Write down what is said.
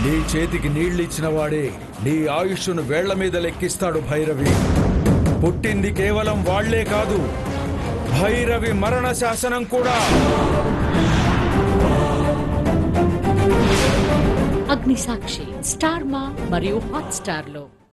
నీ చేతికి నీళ్ళిచ్చిన వాడే నీ ఆయుష్ను వేళ్ల మీద లెక్కిస్తాడు భైరవి. పుట్టింది కేవలం వాళ్లే కాదు, భైరవి మరణ శాసనం కూడా. అగ్నిసాక్షి స్టార్ మా మరియు హాట్ స్టార్ లో.